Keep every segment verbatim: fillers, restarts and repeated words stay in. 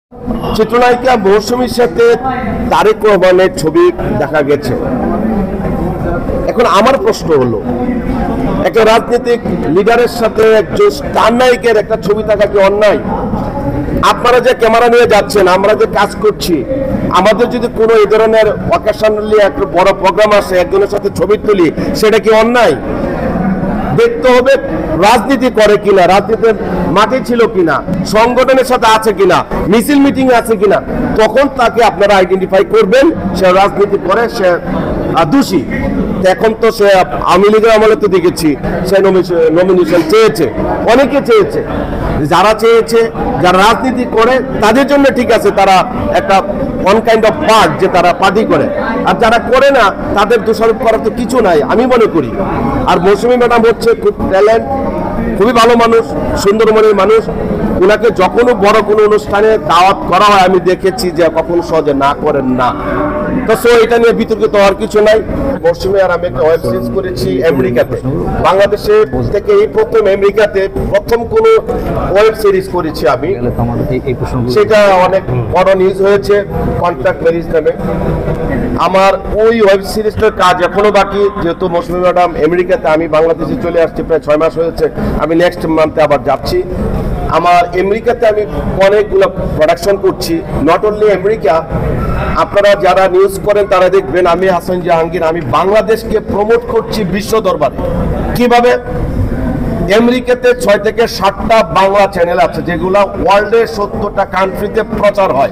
চিত্রনায়িকা মৌসুমীর সাথে তারেক রহমানের ছবি দেখা গেছে। এখন আমার প্রশ্ন হলো, একটা রাজনৈতিক লিডারের সাথে একজন স্টার নায়িকের একটা ছবি থাকা কি অন্যায়? আপনারা যে ক্যামেরা নিয়ে যাচ্ছেন, আমরা যে কাজ করছি, আমাদের যদি কোনো এই ধরনের অকেশনালি একটা বড় প্রোগ্রাম আসে, একজনের সাথে ছবি তুলি, সেটা কি অন্যায়? দেখতে হবে রাজনীতি করে কিনা, রাজনীতির মাঠে ছিল কিনা, সংগঠনের সাথে আছে কিনা, মিছিল মিটিং আছে কিনা, তখন তাকে আপনারা আইডেন্টিফাই করবেন সে রাজনীতি করে, সে দোষী। এখন তো সে আওয়ামী লীগের আমলে তো দেখেছি সে নমিনেশন চেয়েছে, অনেকে চেয়েছে। যারা চেয়েছে, যারা রাজনীতি করে তাদের জন্য ঠিক আছে, তারা একটা ওয়ান কাইন্ড অফ পার্ট যে তারা পার্টি করে, আর যারা করে না তাদের দোষারোপ করার তো কিছু নাই আমি মনে করি। আর মৌসুমী ম্যাডাম হচ্ছে খুব ট্যালেন্ট, খুবই ভালো মানুষ, সুন্দর মনের মানুষ। ওনাকে যখনও বড় কোনো অনুষ্ঠানে দাওয়াত করা হয় আমি দেখেছি যে কখনো সহজে না করেন না। তো সো এটা নিয়ে বিতর্কিত হওয়ার কিছু নাই। মৌসুমী আর আমি একটা ওয়েব সিরিজ করেছি আমেরিকাতে, বাংলাদেশে থেকে এই প্রথম আমেরিকাতে প্রথম কোনো ওয়েব সিরিজ করেছি আমি, সেটা অনেক বড় নিউজ হয়েছে, কন্ট্রাক্ট ম্যারেজ নামে। আমার ওই ওয়েব সিরিজটার কাজ এখনো বাকি, যেহেতু মৌসুমী ম্যাডাম আমেরিকাতে, আমি বাংলাদেশে চলে আসছি, প্রায় ছয় মাস হয়েছে, আমি নেক্সট মান্থে আবার যাচ্ছি। আমার আমেরিকাতে আমি অনেকগুলো প্রোডাকশন করছি, নট অনলি আমেরিকা। আপনারা যারা নিউজ করেন তারা দেখবেন আমি হাসান জাহাঙ্গীর আমি বাংলাদেশকে প্রমোট করছি বিশ্ব দরবারে। কিভাবে? আমেরিকাতে ছয় থেকে সাতটা বাংলা চ্যানেল আছে যেগুলো ওয়ার্ল্ডের সত্তরটা কান্ট্রিতে প্রচার হয়।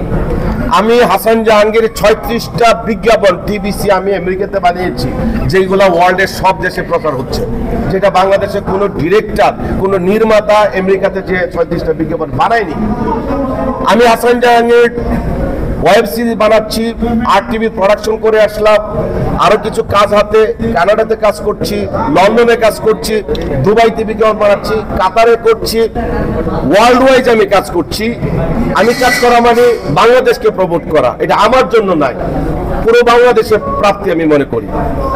আমি হাসান জাহাঙ্গীর ছয়ত্রিশটা বিজ্ঞাপন টিভিসি আমি আমেরিকাতে বানিয়েছি, যেগুলো ওয়ার্ল্ডের সব দেশে প্রচার হচ্ছে, যেটা বাংলাদেশে কোনো ডিরেক্টর, কোনো নির্মাতা আমেরিকাতে যে ছয়ত্রিশটা বিজ্ঞাপন বানায়নি। আমি হাসান জাহাঙ্গীর ওয়েব সিরিজ বানাচ্ছি, আর টিভি প্রোডাকশন করে আসলাম, আরো কিছু কাজ হাতে, কানাডাতে কাজ করছি, লন্ডনে কাজ করছি, দুবাইতে বিজ্ঞাপন বানাচ্ছি, কাতারে করছি, ওয়ার্ল্ড ওয়াইজ আমি কাজ করছি। আমি কাজ করা মানে বাংলাদেশকে প্রমোট করা, এটা আমার জন্য নয়, পুরো বাংলাদেশের প্রাপ্তি আমি মনে করি।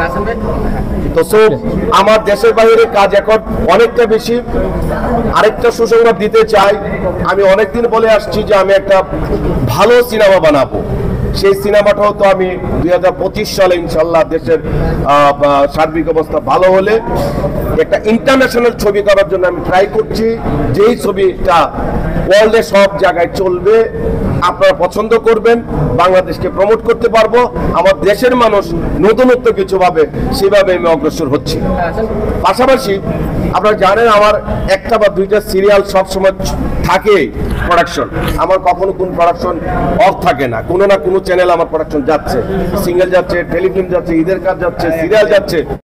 তো সব আমার দেশের বাইরে কাজ এখন অনেকটা বেশি। আরেকটা সুসংবাদ দিতে চাই, আমি অনেকদিন বলে আসছি যে আমি একটা ভালো সিনেমা বানাবো। সেই সিনেমাটাও তো আমি দুই হাজার পঁচিশ সালে ইনশাল্লাহ দেশের সার্বিক অবস্থা ভালো হলে একটা ইন্টারন্যাশনাল ছবি করার জন্য আমি ট্রাই করছি, যেই ছবিটা ওয়ার্ল্ডে সব জায়গায় চলবে, আপনারা পছন্দ করবেন, বাংলাদেশকে প্রমোট করতে পারবো, আমার দেশের মানুষ নতুনত্ব কিছু ভাবে, সেভাবে আমি অগ্রসর হচ্ছি। পাশাপাশি আপনারা জানেন আমার একটা বা দুইটা সিরিয়াল সবসময় থাকে প্রোডাকশন, আমার কখনো কোন প্রোডাকশন অফ থাকে না, কোনো না কোনো চ্যানেল আমার প্রোডাকশন যাচ্ছে, সিঙ্গেল যাচ্ছে, টেলিফিল্ম যাচ্ছে, ঈদের কাজ যাচ্ছে, সিরিয়াল যাচ্ছে।